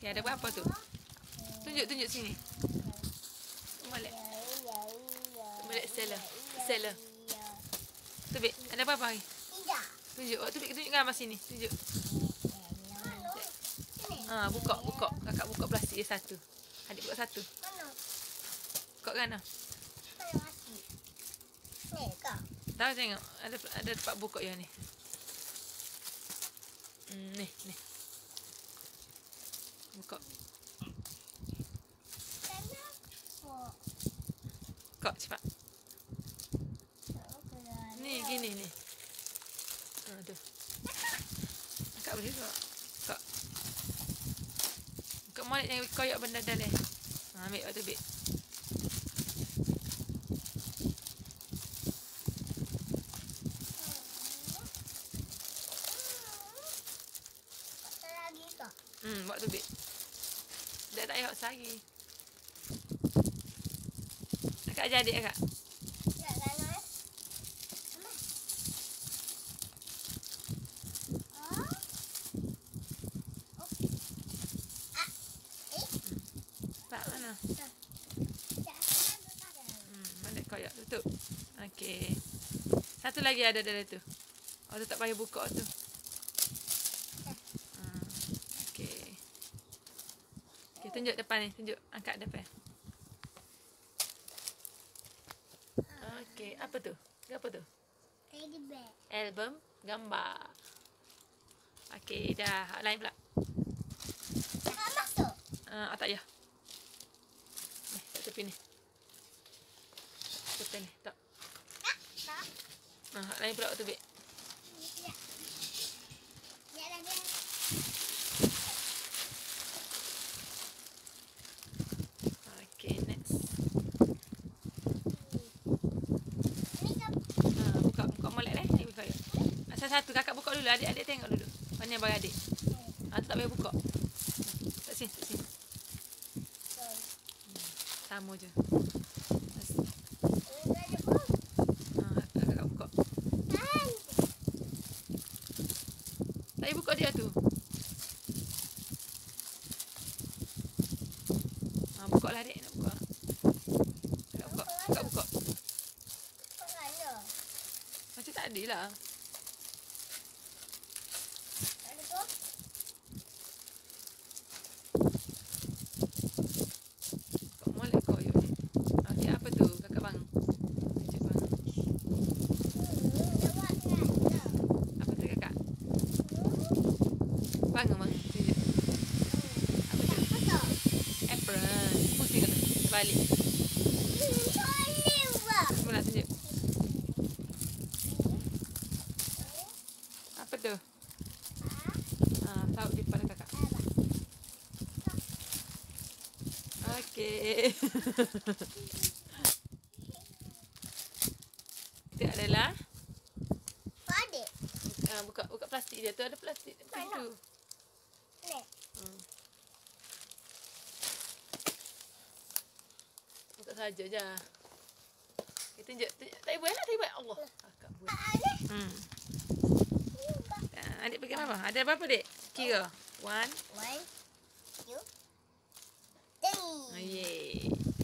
Okey, ada berapa tu? Tunjuk sini. Balik. Balik seller. Tu Bek, ada berapa hari? Tidak. Tunjuk. Tu Bek, tunjuk gambar sini. Tunjuk. Buka. Kakak buka plastik dia satu. Adik buka satu. Mana? Buka kan? Mana mati? Ni kak. Tahu tengok. Ada tempat buka yang ni. Ni. Buka. Kenapa? Buka cepat. Ni gini ni. Tu. Kakak boleh buka. Buka. Buka molek yang koyak benda dalam. Ambil waktu Bek. Lagi kak. Buat tu Bek. Dah tak payah lagi. Kakak ajar adik kakak. Tak sana. Tak mana? Mana koyak tutup. Okey. Satu lagi ada dalam tu. Tu tak payah buka tu. Okey. Okey, tunjuk depan ni, tunjuk angkat depan. Okey, apa tu? Apa tu? Teddy bear. Album gambar. Okey, dah. Lain pula. Tak masuk. Tak payah. Ni, kat tepi ni. Tepi ni, tak. Tak. Lain pula tu Bek. Tidak. Tidak lagi. Okey, next. Ni kak. Buka molek ni. Ni buka ya. Asal satu kakak buka dulu, adik-adik tengok dulu. Mana yang bagi adik? Tu tak payah buka. Tak sini. Sama je. Kakak buka. Tak payah buka dia tu. Buka lah adik, nak buka. Kakak buka. Mana? Macam tak ada lah. Ada tu? Kau molek koyak ni. Okey, apa tu? Kakak bang. Tunjuk bang. Dah buat kan? Apa tu kakak? Bang. Tunjuk. Apa tu? Apa? Apron. Pusing kena. Balik. Boleh buat. Mula tunjuk. Apa tu? Tahu di kepala kakak. Okey. Itu adalah Adik. buka plastik dia tu, ada plastik macam tu. Ni. Buka saja je. Kita tunjuk. Tak boleh lah, tak boleh. Allah. Kakak buat. Ada. Adik pegang apa? Ada berapa dek? Kira. 1. 1, 2, 3. Yeay.